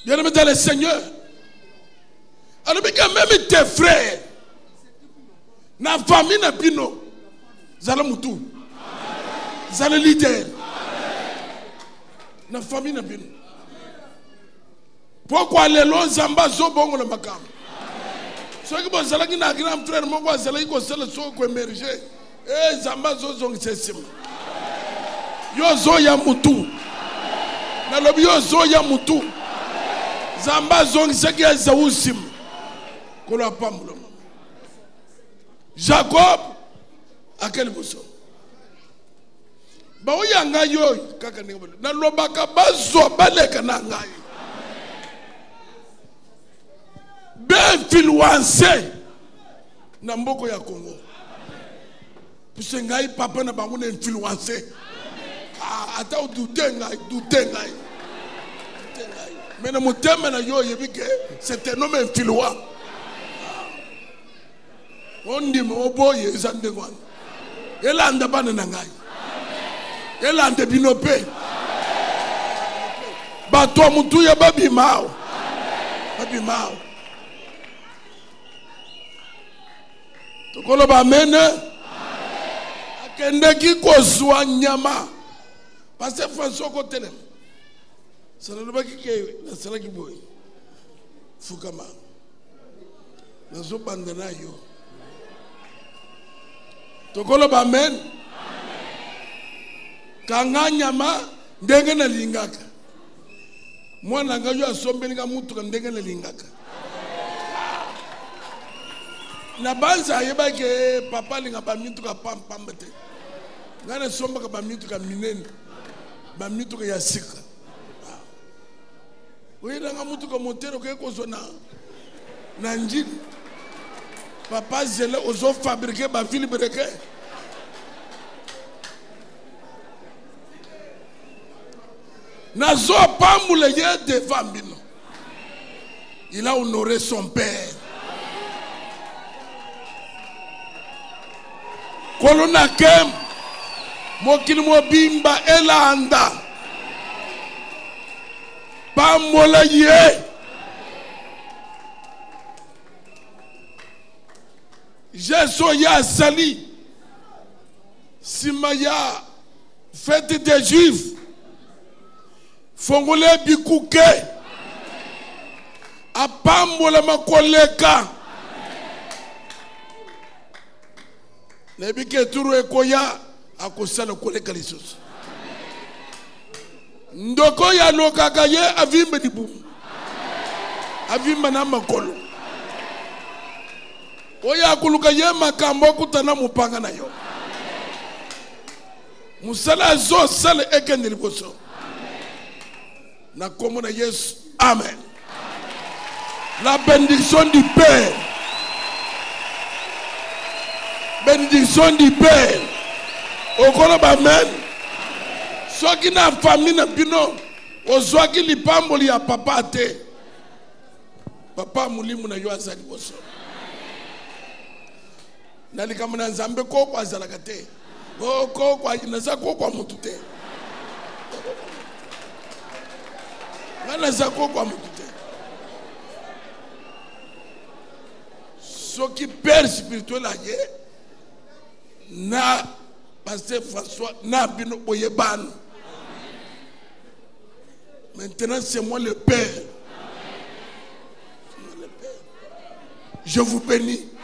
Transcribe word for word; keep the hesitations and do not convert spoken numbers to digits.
Bien aimé dans le Seigneur. Alors que même tes frères, na famille na bino, zala mutu, zala leader, na famille na bino. Pourquoi les longs zamba zo bongo na makam? Ceux qui vont zala qui na grand frère mon quoi zala qui ko zala so ko émerger, eh zamba zo zong sesim. Yo zo ya mutu, na lobi yo zo ya mutu, zamba zong seki ya zawusim. Jacob à quel bousson? Ba oya nga yo kaka ni na lobaka bazo baleka na ngai. Be influencé na mboko ya Congo. Puisque ngai papa na bango na influencé. Ah ata o douter ngai, douter ngai. Mais na motema na yo yebike c'est un homme influent. On dit mon boy is under one. Elanda bananangai. Elanda binope. Bato mutu ya babi mao. Babi mao. Tokolo ba mene. Akende ki kozwa nyama. Parce que François Kotele. Ça ne va pas que la sala ki boy. Fukama. Nazo bandana yo. Tokolo ba amen. Kanga nyama ndenge na lingaka. Mwana nga yo asombeli nga mutu ndenge na lingaka. Na banza yeba ke papa linga ba mitu ka pam pam te. Ngana somba ka ba mitu ka minene. Ba mitu ka yasika. Oye nga mutu ka motero ke ko zona. Na njini. Papa zele ozo fabriquer ba fili breke. Nazo pamule ye devant bino. Il a honoré son père. Kolona kem mokili mo bimba elanda. Pamola ye. Jésus ya sali simaya fête des Juifs fongole bikuke apambola makoleka nebike turu ekoya akosala koleka lisusu ndoko ya lokaka ye avimbe dibu avimba na makolo oya kuluka ye makambo kutana mupanga na yo. Musala zo sale ekende liboso. Na komona Yesu. Amen. La bénédiction du Père. Bénédiction du Père. Okolo ba amen. Soki na famille na bino ozwaki lipamboli ya papa te. Papa mulimu na yo azali boso. Nalikama na nzambe ko kwa zalaka te. O ko kwa inaza ko kwa mutu te. Ngana za ko kwa mutu te. Soki père spirituel aye na pasteur François na bino oyebano. Maintenant c'est moi le père. Je vous bénis.